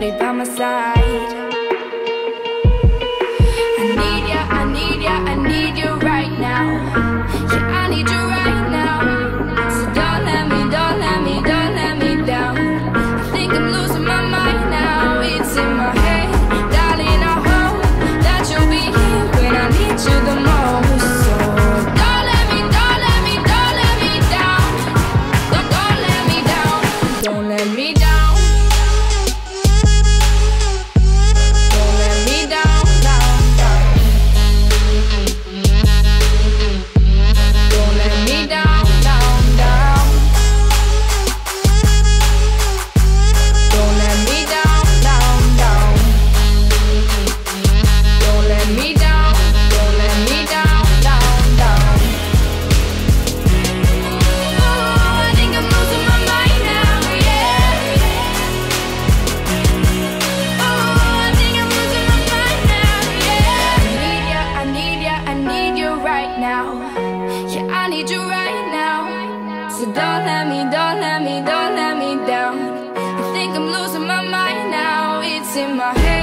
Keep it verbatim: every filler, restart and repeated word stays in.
somebody by my side. I need ya, I need ya, I need you right now. Yeah, I need you right now. So don't let me, don't let me, don't let me down. I think I'm losing my mind now. It's in my head, darling, I hope that you'll be here when I need you the most. So don't let me, don't let me, don't let me down. Don't, don't let me down. Don't let me down. Yeah, I need you right now. So don't let me, don't let me, don't let me down. I think I'm losing my mind now. It's in my head.